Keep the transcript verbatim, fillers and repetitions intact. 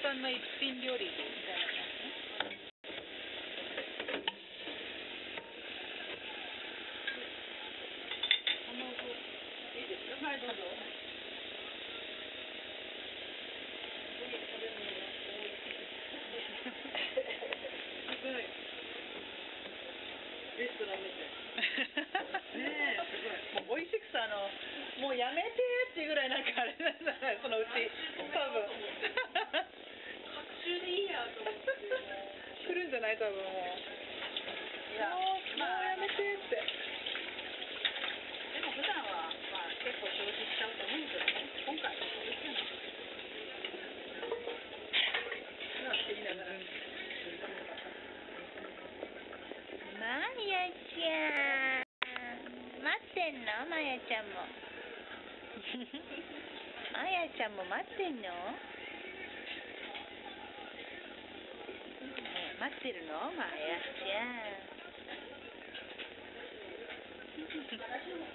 般の一品料理みたいな感じ。 いいですか？はい、どうぞ。すごい。レストランみたい。ねえ、すごい。もう美味しくさ、あの、もうやめてっていうぐらいなんかあれなんだね、そのうち。多分。隔週でいいやと思って。 来るんじゃない多分もう。 いや、 もう、 まあ、 もうやめてって。 でも普段は、まあ結構消費しちゃうと思うんですけどね。今回はそうですよね。なんて言いながら。 まやちゃん。待ってんの？まやちゃんも。まやちゃんも待ってんの？ねえ、待ってるの？まやちゃん。